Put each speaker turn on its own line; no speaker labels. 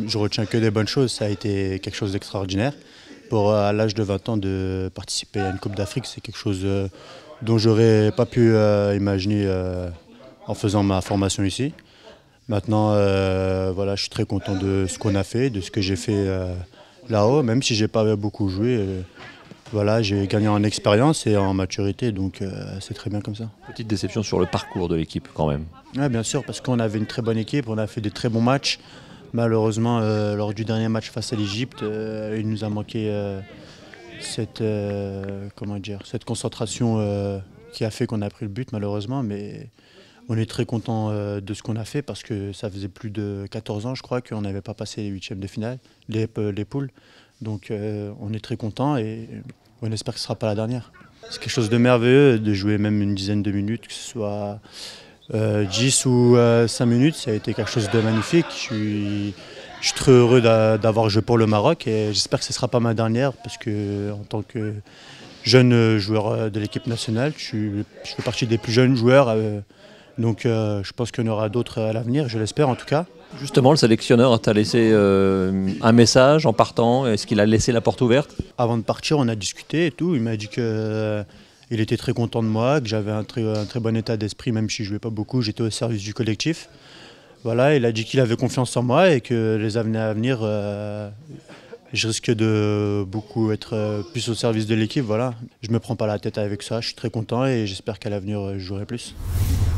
je retiens que des bonnes choses. Ça a été quelque chose d'extraordinaire. Pour à l'âge de 20 ans de participer à une Coupe d'Afrique, c'est quelque chose dont j'aurais pas pu imaginer en faisant ma formation ici. Maintenant, voilà, je suis très content de ce qu'on a fait, de ce que j'ai fait là-haut, même si j'ai pas beaucoup joué. Voilà, j'ai gagné en expérience et en maturité, donc c'est très bien comme ça.
Petite déception sur le parcours de l'équipe quand même.
Ouais, bien sûr, parce qu'on avait une très bonne équipe, on a fait des très bons matchs. Malheureusement, lors du dernier match face à l'Égypte, il nous a manqué comment dire, cette concentration qui a fait qu'on a pris le but, malheureusement. Mais on est très content de ce qu'on a fait parce que ça faisait plus de 14 ans, je crois, qu'on n'avait pas passé les huitièmes de finale, les poules. Donc on est très content et on espère que ce ne sera pas la dernière. C'est quelque chose de merveilleux de jouer même une dizaine de minutes, que ce soit 10 ou 5 minutes, ça a été quelque chose de magnifique. Je suis très heureux d'avoir joué pour le Maroc et j'espère que ce ne sera pas ma dernière parce que en tant que jeune joueur de l'équipe nationale, je fais partie des plus jeunes joueurs. Donc je pense qu'il y en aura d'autres à l'avenir, je l'espère en tout cas.
Justement, le sélectionneur t'a laissé un message en partant. Est-ce qu'il a laissé la porte ouverte?
Avant de partir, on a discuté et tout. Il m'a dit que il était très content de moi, que j'avais un très bon état d'esprit, même si je ne jouais pas beaucoup, j'étais au service du collectif. Voilà, il a dit qu'il avait confiance en moi et que les années à venir, je risque de beaucoup être plus au service de l'équipe. Voilà. Je ne me prends pas la tête avec ça, je suis très content et j'espère qu'à l'avenir, je jouerai plus.